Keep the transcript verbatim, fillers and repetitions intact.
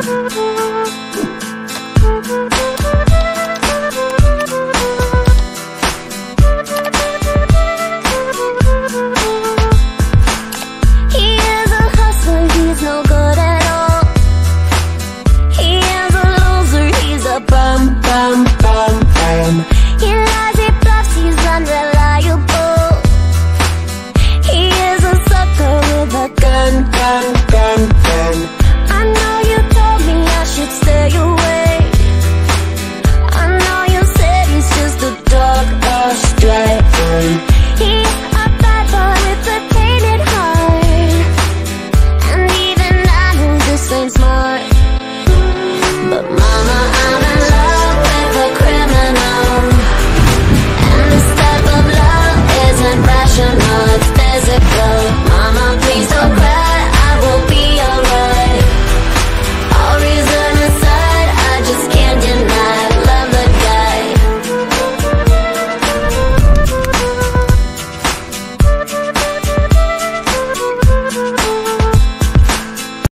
Bum, bum, bum, bum. He lies, he bluffs, he's unreliable. He is a sucker with a gun, gun, gun, gun. I know you told me I should stay away. I know you said he's just a dog astray. He's a bad boy with a tainted heart, and even I know this ain't smart. But mama, I'm